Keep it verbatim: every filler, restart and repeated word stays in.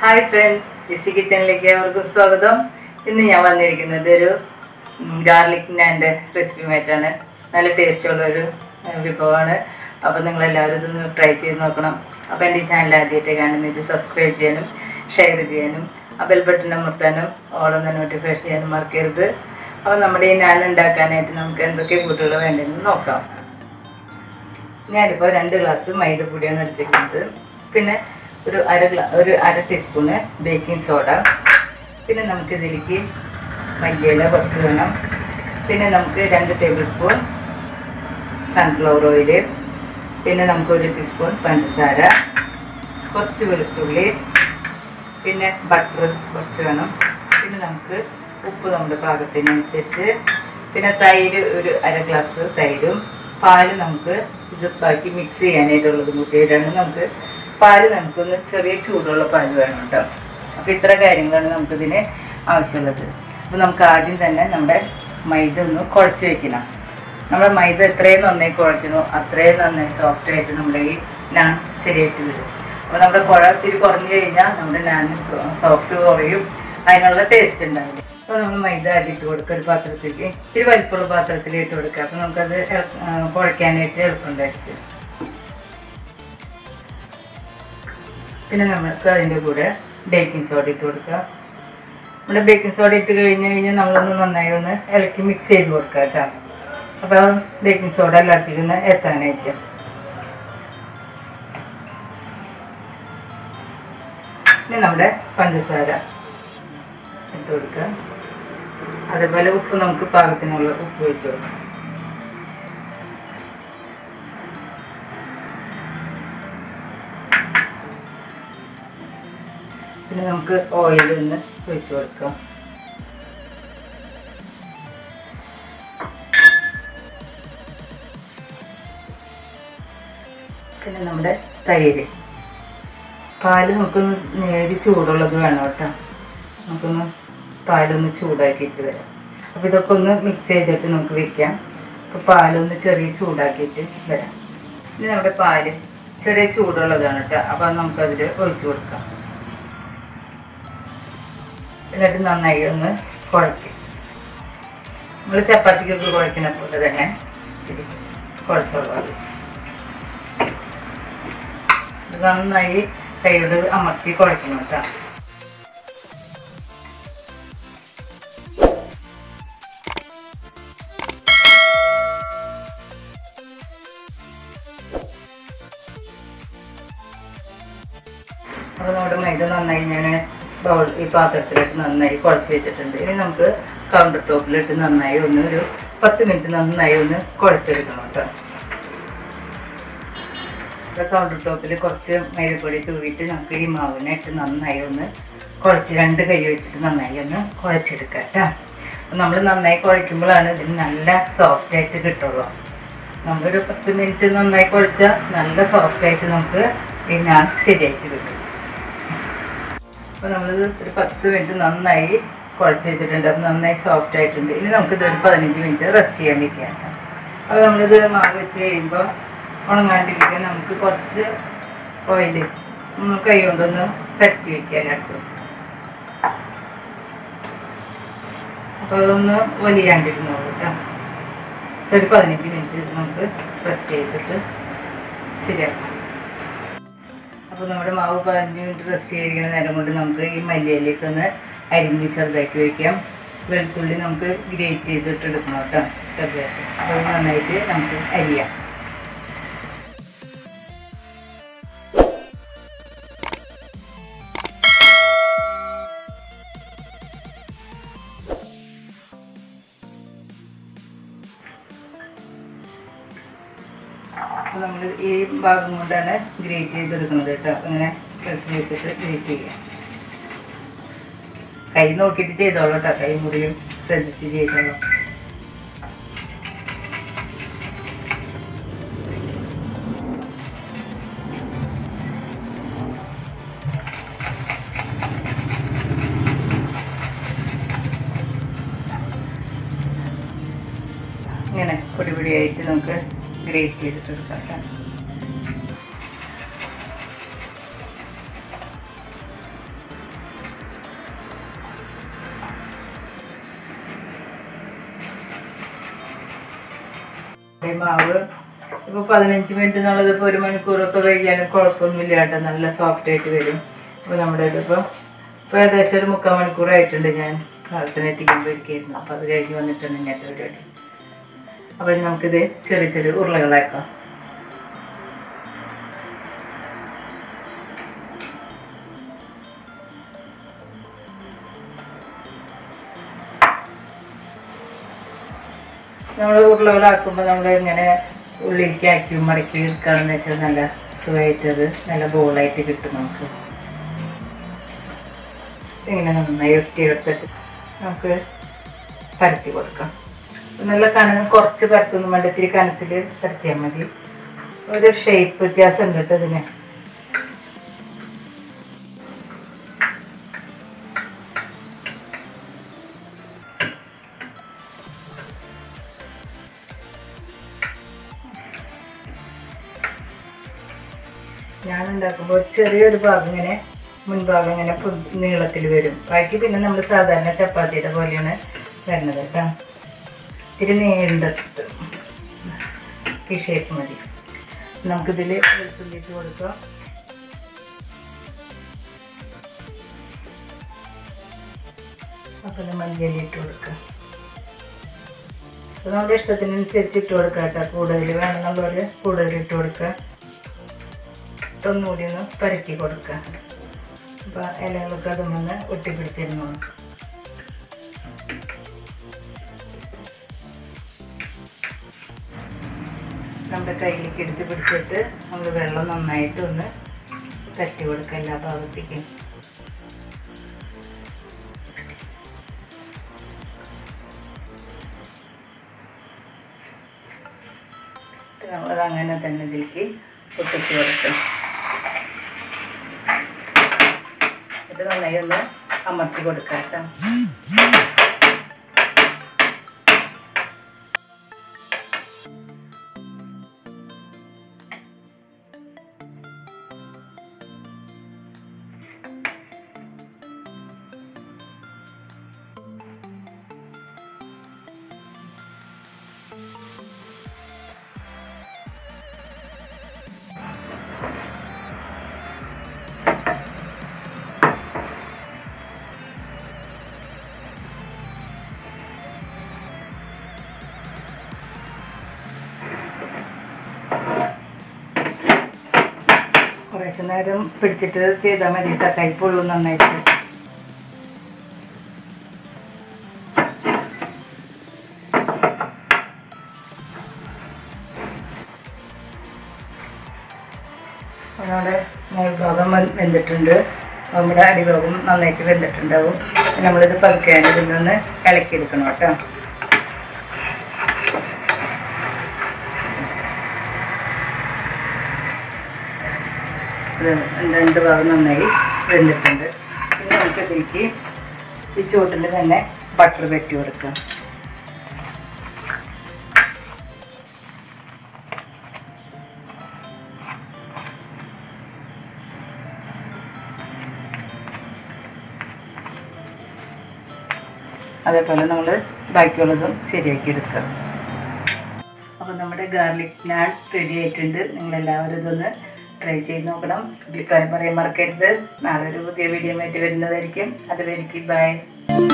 Hi friends, Lissy കിച്ചണിലേക്ക് അവർക്കും സ്വാഗതം. ഇന്ന് ഞാൻ വന്നിരിക്കുന്നത് ഒരു ഗാർലിക് നാൻ്റെ റെസിപ്പിയുമായിട്ടാണ്. നല്ല ടേസ്റ്റുള്ളൊരു വിഭവമാണ്. അപ്പോൾ നിങ്ങളെല്ലാവരും ഇതൊന്ന് ട്രൈ ചെയ്ത് നോക്കണം. അപ്പോൾ എൻ്റെ ഈ ചാനൽ ആദ്യമായിട്ട് കാണുന്ന വെച്ച് സബ്സ്ക്രൈബ് ചെയ്യാനും ഷെയർ ചെയ്യാനും ആ ബെൽ ബട്ടൺ അമർത്താനും ഓളൊന്ന് നോട്ടിഫൈ ചെയ്യാനും മറക്കരുത്. അപ്പോൾ നമ്മുടെ ഈ നാൻ ഉണ്ടാക്കാനായിട്ട് നമുക്ക് എന്തൊക്കെ കൂട്ടുകൾ വേണ്ടതെന്ന് നോക്കാം. ഞാനിപ്പോൾ രണ്ട് ഗ്ലാസ് മൈദപ്പൊടിയാണ് എടുത്തിരിക്കുന്നത്. പിന്നെ ഒരു അര ഗ്ലാ ഒരു അര ടീസ്പൂണ് ബേക്കിംഗ് സോഡ. പിന്നെ നമുക്കിതിലേക്ക് മല്ലിയില കുറച്ച് വേണം. പിന്നെ നമുക്ക് രണ്ട് ടേബിൾ സ്പൂൺ സൺഫ്ലവർ ഓയിൽ. പിന്നെ നമുക്കൊരു ടീസ്പൂൺ പഞ്ചസാര, കുറച്ച് വെളുത്തുള്ളി, പിന്നെ ബട്ടർ കുറച്ച് വേണം. പിന്നെ നമുക്ക് ഉപ്പ് നമ്മുടെ പാകത്തിനനുസരിച്ച്. പിന്നെ തൈര് ഒരു അര ഗ്ലാസ് തൈരും. പാല് നമുക്ക് ഇത് ബാക്കി മിക്സ് ചെയ്യാനായിട്ടുള്ളത് കൂട്ടിയിട്ടാണ്. നമുക്ക് പാല് നമുക്കൊന്ന് ചെറിയ ചൂടുള്ള പാല് വേണം കേട്ടോ. അപ്പോൾ ഇത്ര കാര്യങ്ങളാണ് നമുക്കിതിന് ആവശ്യമുള്ളത്. അപ്പോൾ നമുക്ക് ആദ്യം തന്നെ നമ്മുടെ മൈദ ഒന്ന് കുഴച്ച് വയ്ക്കണം. നമ്മുടെ മൈദ എത്രയും നന്നായി കുഴയ്ക്കുന്നു അത്രയും നന്നായി സോഫ്റ്റായിട്ട് നമ്മുടെ ഈ നാൻ ശരിയായിട്ട് വരും. അപ്പോൾ നമ്മുടെ കുഴ ഇത്തിരി കുറഞ്ഞു കഴിഞ്ഞാൽ നമ്മുടെ നാൻ സോഫ്റ്റ് കുറയും, അതിനുള്ള ടേസ്റ്റ് ഉണ്ടാവില്ല. അപ്പോൾ നമ്മൾ മൈദ അടിയിട്ട് കൊടുക്കുക. ഒരു പാത്രത്തിലേക്ക് ഇത്തിരി വലിപ്പമുള്ള പാത്രത്തിൽ ഇട്ട് കൊടുക്കുക. അപ്പോൾ നമുക്കത് കുഴയ്ക്കാനായിട്ട് എളുപ്പമുണ്ടായിരിക്കും. പിന്നെ നമുക്ക് അതിൻ്റെ കൂടെ ബേക്കിംഗ് സോഡ ഇട്ട് കൊടുക്കുക. നമ്മുടെ ബേക്കിംഗ് സോഡ ഇട്ട് കഴിഞ്ഞ് കഴിഞ്ഞാൽ നമ്മളൊന്ന് നന്നായി ഒന്ന് ഇളക്കി മിക്സ് ചെയ്ത് കൊടുക്കുക കേട്ടോ. അപ്പോൾ ബേക്കിംഗ് സോഡ എല്ലായിടത്തേക്കും ഒന്ന് എത്താനായിരിക്കും. പിന്നെ നമ്മുടെ പഞ്ചസാര ഇട്ട് കൊടുക്കുക. അതേപോലെ ഉപ്പ് നമുക്ക് പാകത്തിനുള്ള ഉപ്പ് ഒഴിച്ച് കൊടുക്കാം. പിന്നെ നമുക്ക് ഓയിൽ ഒന്ന് ഒഴിച്ച് കൊടുക്കാം. പിന്നെ നമ്മുടെ തൈര്. പാല് നമുക്കൊന്ന് നേരി ചൂടുള്ളത് വേണം കേട്ടോ. നമുക്കൊന്ന് പാലൊന്ന് ചൂടാക്കിയിട്ട് വരാം. അപ്പോൾ ഇതൊക്കെ ഒന്ന് മിക്സ് ചെയ്തിട്ട് നമുക്ക് വെക്കാം. അപ്പോൾ പാലൊന്ന് ചെറിയ ചൂടാക്കിയിട്ട് വരാം. ഇനി നമ്മുടെ പാല് ചെറിയ ചൂടുള്ളതാണ് കേട്ടോ. അപ്പോൾ അത് നമുക്കതിൽ ഒഴിച്ച് കൊടുക്കാം. എന്നിട്ട് നന്നായി ഒന്ന് കുഴയ്ക്കും. നമ്മൾ ചപ്പാത്തിക്കൊക്കെ കുഴക്കുന്ന പോലെ തന്നെ ഇത് കുഴച്ചോളാം. ഇത് നന്നായി കൈയോട് അമർത്തി കുഴക്കണം കേട്ടോ. അപ്പോൾ നമ്മുടെ മൈദ നന്നായി ഞാൻ ബൗൾ ഈ പാത്രത്തിലിട്ട് നന്നായി കുഴച്ച് വെച്ചിട്ടുണ്ട്. ഇനി നമുക്ക് കൗണ്ടർ ടോപ്പിലിട്ട് നന്നായി ഒന്ന് ഒരു പത്ത് മിനിറ്റ് നന്നായി ഒന്ന് കുഴച്ചെടുക്കണം കേട്ടോ. ഇപ്പോൾ കൗണ്ടർ ടോപ്പിൽ കുറച്ച് മൈദപ്പൊടി തൂവിയിട്ട് നമുക്ക് ഈ മാവിനായിട്ട് നന്നായി ഒന്ന് കുഴച്ച് രണ്ട് കൈ വെച്ചിട്ട് നന്നായി ഒന്ന് കുഴച്ചെടുക്കാം കേട്ടോ. അപ്പോൾ നമ്മൾ നന്നായി കുഴയ്ക്കുമ്പോഴാണ് ഇതിന് നല്ല സോഫ്റ്റായിട്ട് കിട്ടുള്ളൂ. നമ്മളൊരു പത്ത് മിനിറ്റ് നന്നായി കുഴച്ചാൽ നല്ല സോഫ്റ്റായിട്ട് നമുക്ക് ഈ നാൻ ശരിയായിട്ട് കിട്ടും. അപ്പോൾ നമ്മളിത് ഒരു പത്ത് മിനിറ്റ് നന്നായി കുഴച്ച് വെച്ചിട്ടുണ്ട്. അപ്പോൾ നന്നായി സോഫ്റ്റ് ആയിട്ടുണ്ട്. ഇനി നമുക്കിത് ഒരു പതിനഞ്ച് മിനിറ്റ് റെസ്റ്റ് ചെയ്യാൻ വെക്കാം. അപ്പോൾ നമ്മളിത് മാവ് വെച്ച് കഴിയുമ്പോൾ ഉണങ്ങാണ്ടിരിക്കാൻ നമുക്ക് കുറച്ച് ഓയിൽ കൈ കൊണ്ടൊന്ന് പരത്തി വയ്ക്കാനടുത്ത്. അപ്പോൾ അതൊന്ന് വലിയാണ്ടിരുന്നോളൂ കേട്ടോ. ഒരു പതിനഞ്ച് മിനിറ്റ് നമുക്ക് റെസ്റ്റ് ചെയ്തിട്ട് ശരിയാക്കാം. അപ്പോൾ നമ്മുടെ മാവ് പതിനഞ്ച് മിനിറ്റ് റെസ്റ്റ് ചെയ്തിരിക്കുന്ന നേരം കൊണ്ട് നമുക്ക് ഈ മല്ലിയിലേക്ക് ഒന്ന് അരിഞ്ഞ് ചെറുതാക്കി വയ്ക്കാം. വെളുത്തുള്ളി നമുക്ക് ഗ്രേറ്റ് ചെയ്തിട്ട് എടുക്കണം കേട്ടോ ചെറുതായിട്ട്. അപ്പോൾ നന്നായിട്ട് നമുക്ക് അരിയാം. അപ്പോൾ നമ്മൾ ഈ ഭാഗം കൊണ്ടാണ് ഗ്രേറ്റ് ചെയ്തെടുക്കുന്നത് കേട്ടോ. അങ്ങനെ എടുത്ത് വെച്ചിട്ട് ഗ്രേറ്റ് ചെയ്യാം. കൈ നോക്കിയിട്ട് ചെയ്തോളൂ കേട്ടോ. കൈ മുറിയും ശ്രദ്ധിച്ച് ചെയ്തോളൂ. ഇങ്ങനെ പൊടി പൊടിയായിട്ട് നമുക്ക് ഗ്രേറ്റ് ചെയ്തിട്ട് എടുക്കാം. മാവ് ഇപ്പോൾ പതിനഞ്ച് മിനിറ്റ് എന്നുള്ളത് ഇപ്പോൾ ഒരു മണിക്കൂറൊക്കെ വൈകിയാലും കുഴപ്പമൊന്നുമില്ല കേട്ടോ, നല്ല സോഫ്റ്റ് ആയിട്ട് വരും. അപ്പോൾ നമ്മുടെ ഇതിപ്പോൾ ഇപ്പോൾ ഏകദേശം ഒരു മുക്കാൽ മണിക്കൂറായിട്ടുണ്ട് ഞാൻ കാലത്തിന് എത്തിക്കുമ്പോൾ ഇരിക്കുകയായിരുന്നു. അപ്പോൾ അത് കഴിഞ്ഞ് വന്നിട്ടുണ്ട് ഇങ്ങനത്തെ പരിപാടി. അപ്പോൾ നമുക്കിത് ചെറിയ ചെറിയ ഉരുളകളാക്കാം. നമ്മൾ ഉരുളകളാക്കുമ്പോൾ നമ്മൾ ഇങ്ങനെ ഉള്ളിലേക്ക് ആക്കി മടക്കി എടുക്കുകയാണെന്ന് വെച്ചാൽ നല്ല സുഖമായിട്ട് അത് നല്ല ബോളായിട്ട് കിട്ടും. നമുക്ക് ഇങ്ങനെ നന്നായി ഒറ്റിയെടുത്തിട്ട് നമുക്ക് പരത്തി കൊടുക്കാം. നല്ല കനം കുറച്ച് പരത്തൊന്നും വേണ്ട, ഇത്തിരി കനത്തിൽ പരത്തിയാൽ മതി. ഒരു ഷേപ്പ് വ്യത്യാസം ഉണ്ട് കേട്ടോ ഇതിന്. ഞാനുണ്ടാക്കുമ്പോൾ ചെറിയൊരു ഭാഗം ഇങ്ങനെ മുൻഭാഗം ഇങ്ങനെ നീളത്തിൽ വരും. ബാക്കി പിന്നെ നമ്മൾ സാധാരണ ചപ്പാത്തിയുടെ പോലെയാണ് വരുന്നത് കേട്ടോ. ഇത്തിരി നീണ്ടിട്ട് ഈ ഷേപ്പ് മതി. നമുക്കിതിൽ വെളുത്തുള്ളി ഇട്ട് കൊടുക്കാം. അപ്പം മല്ലിയില ഇട്ട് കൊടുക്കാം. അപ്പോൾ നമ്മുടെ ഇഷ്ടത്തിനനുസരിച്ച് ഇട്ട് കൊടുക്കാം കേട്ടോ. കൂടുതൽ വേണമെന്നുള്ളവർ കൂടുതൽ ഇട്ട് കൊടുക്കുക. ഒന്നുകൂടി ഒന്ന് പരത്തി കൊടുക്കുക. അപ്പോൾ ഇലകളൊക്കെ അതൊന്ന് ഒട്ടിപ്പിടിച്ചിരുന്നു. നമ്മുടെ കയ്യിലേക്ക് എടുത്ത് പിടിച്ചിട്ട് നമ്മൾ വെള്ളം നന്നായിട്ട് ഒന്ന് തട്ടി കൊടുക്കുക എല്ലാ ഭാഗത്തേക്കും. നമ്മളത് അങ്ങനെ തന്നെ ഇതിലേക്ക് പൊട്ടിച്ച് കൊടുക്കുക. ഇത് നന്നായി ഒന്ന് അമർത്തി കൊടുക്കാം കേട്ടോ. കുറേശ്ശെ നേരം പിടിച്ചിട്ട് ചെയ്താൽ മതി കേട്ടോ, കൈപ്പൊള്ളൂ നന്നായിട്ട്. നമ്മുടെ മേൽഭാഗം വെന്തിട്ടുണ്ട്, നമ്മുടെ അടിഭാഗം നന്നായിട്ട് വെന്തിട്ടുണ്ടാവും. നമ്മളിത് പതുക്കെ ഇതിൽ നിന്ന് ഇളക്കിയെടുക്കണം കേട്ടോ. രണ്ട് ഭാഗം നന്നായി വെന്തിട്ടുണ്ട്. ഇനി നമുക്ക് ഇതിലേക്ക് ഈ ചൂട്ടിൽ തന്നെ ബട്ടർ വെട്ടി കൊടുക്കാം. അതേപോലെ നമ്മൾ ബാക്കിയുള്ളതും ശരിയാക്കി എടുക്കാം. അപ്പോൾ നമ്മുടെ ഗാർലിക് നാൻ റെഡി ആയിട്ടുണ്ട്. നിങ്ങളെല്ലാവരും ഇതൊന്ന് ട്രൈ ചെയ്ത് നോക്കണം. അഭിപ്രായം പറയാൻ മറക്കരുത്. നാളെ ഒരു പുതിയ വീഡിയോ ആയിട്ട് വരുന്നതായിരിക്കും. അതുവരെയ്ക്ക് ബൈ.